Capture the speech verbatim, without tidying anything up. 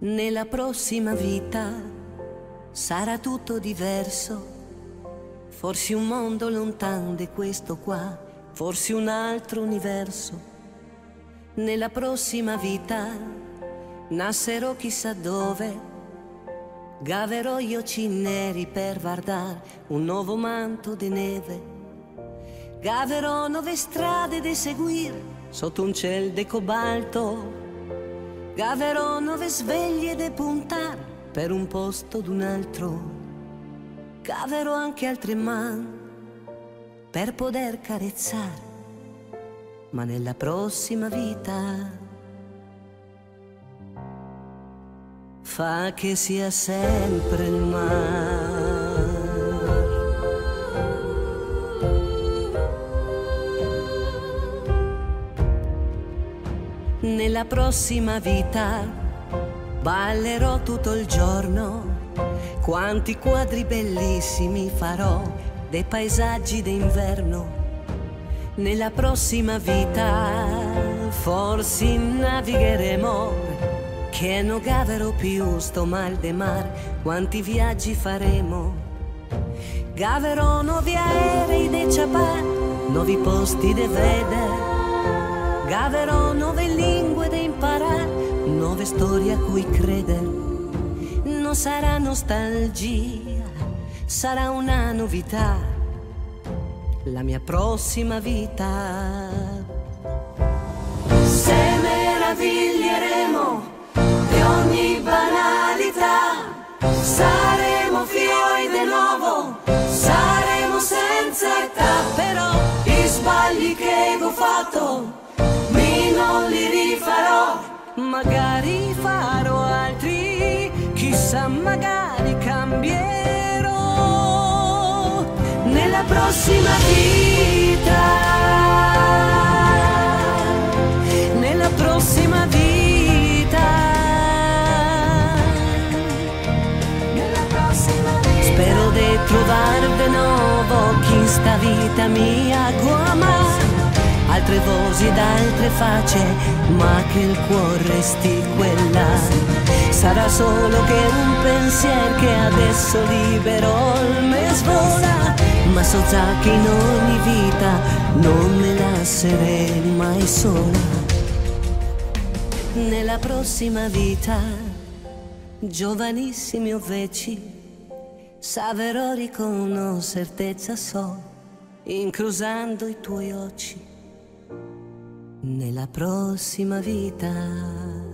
Nella prossima vita sarà tutto diverso, forse un mondo lontano di questo qua, forse un altro universo. Nella prossima vita nascerò chissà dove, gaverò gli occhi neri per guardare un nuovo manto di neve, gaverò nuove strade da seguire sotto un cielo di cobalto, gaverò nuove sveglie da puntare per un posto d'un altro, gaverò anche altre mani per poter carezzare, ma nella prossima vita fa che sia sempre il mare. Nella prossima vita ballerò tutto il giorno, quanti quadri bellissimi farò dei paesaggi d'inverno. Nella prossima vita forse navigheremo, che non gaverò più sto mal de mar, quanti viaggi faremo. Gaverò nuovi aerei de ciapà, nuovi posti de vedere, gaverò nuove lingue da imparare, nuove storie a cui credere. Non sarà nostalgia, sarà una novità, la mia prossima vita. Se meraviglieremo di ogni banalità, saremo fioi di nuovo, saremo senza età. Però i sbagli che ho fatto non li rifarò, magari farò altri, chissà, magari cambierò nella prossima vita, nella prossima vita, nella prossima vita. Spero di trovare di nuovo chi in sta vita mia guama, altre voci ed altre facce, ma che il cuore resti quella. Sarà solo che un pensiero che adesso libero me svola, ma so già che in ogni vita non me lascerei mai sola. Nella prossima vita, giovanissimi o vecchi, saprò con certezza so, incrociando i tuoi occhi. Nella prossima vita